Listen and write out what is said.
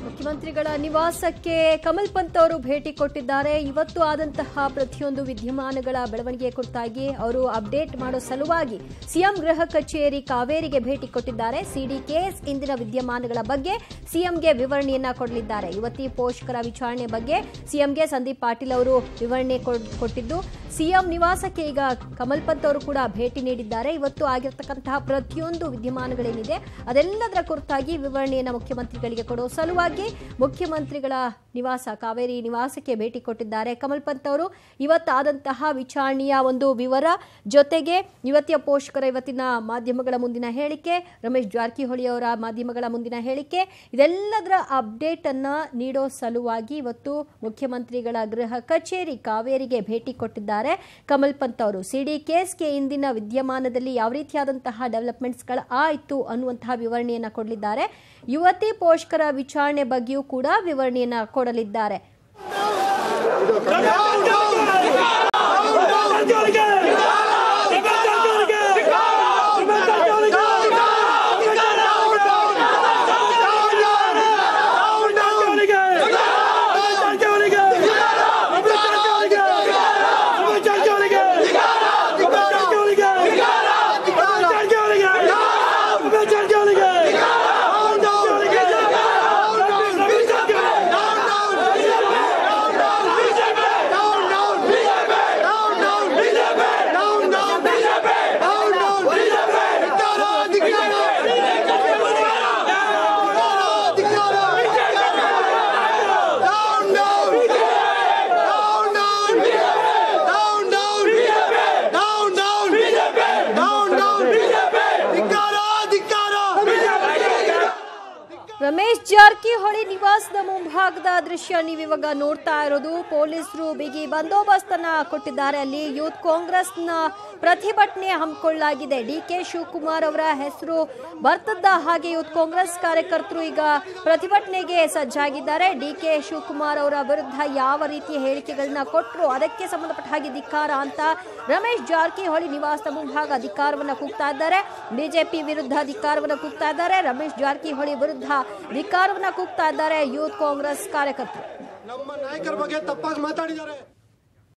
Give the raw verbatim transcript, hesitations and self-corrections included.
ಮುಖ್ಯಮಂತ್ರಿಗಳ ನಿವಾಸಕ್ಕೆ ಕಮಲ್ ಪಂತ್ ಅವರು ಭೇಟಿ ಕೊಟ್ಟಿದ್ದಾರೆ. ಇವತ್ತು ಆದಂತಹ ಪ್ರತಿಯೊಂದು ವಿದ್ಯಮಾನಗಳ ಬೆಳವಣಿಗೆ ಕುರಿತಾಗಿ ಅವರು ಅಪ್ಡೇಟ್ ಮಾಡೋ ಸಲುವಾಗಿ ಸಿಎಂ ಗೃಹ ಕಚೇರಿ ಕಾವೇರಿಗೆ ಭೇಟಿ ಕೊಟ್ಟಿದ್ದಾರೆ. ಸಿಡಿ ಕೇಸ್ ಇಂದಿನ ವಿದ್ಯಮಾನಗಳ ಬಗ್ಗೆ ಸಿಎಂಗೆ ವಿವರಣೆಯನ್ನ ಕೊಡಲಿದ್ದಾರೆ. ಯುವತಿ ಪೋಷಕರ ವಿಚಾರಣೆ ಬಗ್ಗೆ ಸಿಎಂಗೆ ಸಂದೀಪ್ ಪಾಟೀಲ್ ಅವರು ವಿವರಣೆ ಕೊಟ್ಟಿದ್ದು, ಸಿಎಂ ನಿವಾಸಕ್ಕೆ ಈಗ ಕಮಲ್ ಪಂತ್ ಅವರು ಕೂಡ ಭೇಟಿ ನೀಡಿದ್ದಾರೆ. ಇವತ್ತು ಆಗಿರತಕ್ಕಂತಹ ಪ್ರತಿಯೊಂದು ವಿದ್ಯಮಾನಗಳೇನಿದೆ ಅದೆಲ್ಲದರ ಕುರಿತಾಗಿ ವಿವರಣೆಯನ್ನು ಮುಖ್ಯಮಂತ್ರಿಗಳಿಗೆ ಕೊಡೋ ಸಲುವಾಗಿ ಮುಖ್ಯಮಂತ್ರಿಗಳ ನಿವಾಸ ಕಾವೇರಿ ನಿವಾಸಕ್ಕೆ ಭೇಟಿ ಕೊಟ್ಟಿದ್ದಾರೆ ಕಮಲ್ ಪಂತ್ ಅವರು. ಇವತ್ತಾದಂತಹ ವಿಚಾರಣೆಯ ಒಂದು ವಿವರ ಜೊತೆಗೆ ಯುವತಿಯ ಪೋಷಕರ ಇವತ್ತಿನ ಮಾಧ್ಯಮಗಳ ಮುಂದಿನ ಹೇಳಿಕೆ, ರಮೇಶ್ ಜಾರಕಿಹೊಳಿ ಅವರ ಮಾಧ್ಯಮಗಳ ಮುಂದಿನ ಹೇಳಿಕೆ, ಇದೆಲ್ಲದರ ಅಪ್ಡೇಟ್ ಅನ್ನ ನೀಡೋ ಸಲುವಾಗಿ ಇವತ್ತು ಮುಖ್ಯಮಂತ್ರಿಗಳ ಗೃಹ ಕಚೇರಿ ಕಾವೇರಿಗೆ ಭೇಟಿ ಕೊಟ್ಟಿದ್ದಾರೆ ಕಮಲ್ ಪಂತ್ ಅವರು. ಸಿಡಿ ಕೇಸ್ಗೆ ಇಂದಿನ ವಿದ್ಯಮಾನದಲ್ಲಿ ಯಾವ ರೀತಿಯಾದಂತಹ ಡೆವಲಪ್ಮೆಂಟ್ಸ್ಗಳು ಆಯಿತು ಅನ್ನುವಂತಹ ವಿವರಣೆಯನ್ನ ಕೊಡಲಿದ್ದಾರೆ. ಯುವತಿ ಪೋಷಕರ ವಿಚಾರಣೆ ಬಗ್ಗೆಯೂ ಕೂಡ ವಿವರಣೆಯನ್ನ ಕೊಡಲಿದ್ದಾರೆ. ರಮೇಶ್ ಜಾರಕಿಹೊಳಿ ನಿವಾಸದ ಮುಂಭಾಗದ ದೃಶ್ಯ ನೀವಿವಾಗ ನೋಡ್ತಾ ಇರೋದು. ಪೊಲೀಸರು ಬಿಗಿ ಬಂದೋಬಸ್ತ್ ಅನ್ನ ಕೊಟ್ಟಿದ್ದಾರೆ. ಅಲ್ಲಿ ಯೂತ್ ಕಾಂಗ್ರೆಸ್ನ ಪ್ರತಿಭಟನೆ ಹಮ್ಮಿಕೊಳ್ಳಲಾಗಿದೆ. ಡಿ ಕೆ ಶಿವಕುಮಾರ್ ಅವರ ಹೆಸರು ಬರ್ತದ್ದ ಹಾಗೆ ಯೂತ್ ಕಾಂಗ್ರೆಸ್ ಕಾರ್ಯಕರ್ತರು ಈಗ ಪ್ರತಿಭಟನೆಗೆ ಸಜ್ಜಾಗಿದ್ದಾರೆ. ಡಿ ಕೆ ಶಿವಕುಮಾರ್ ಅವರ ವಿರುದ್ಧ ಯಾವ ರೀತಿಯ ಹೇಳಿಕೆಗಳನ್ನ ಕೊಟ್ಟರು ಅದಕ್ಕೆ ಸಂಬಂಧಪಟ್ಟ ಹಾಗೆ ಧಿಕ್ಕಾರ ಅಂತ ರಮೇಶ್ ಜಾರಕಿಹೊಳಿ ನಿವಾಸದ ಮುಂಭಾಗ ಧಿಕ್ಕಾರವನ್ನ ಕೂಗ್ತಾ ಇದ್ದಾರೆ. ಬಿಜೆಪಿ ವಿರುದ್ಧ ಧಿಕ್ಕಾರವನ್ನ ಕೂಗ್ತಾ ಇದ್ದಾರೆ. ರಮೇಶ್ ಜಾರಕಿಹೊಳಿ ವಿರುದ್ಧ ಧಿಕ್ಕಾರವನ್ನ ಕೂಗ್ತಾ ಇದ್ದಾರೆ ಯೂತ್ ಕಾಂಗ್ರೆಸ್ ಕಾರ್ಯಕರ್ತರು. ನಮ್ಮ ನಾಯಕರ ಬಗ್ಗೆ ತಪ್ಪಾಗಿ ಮಾತಾಡಿದ್ದಾರೆ.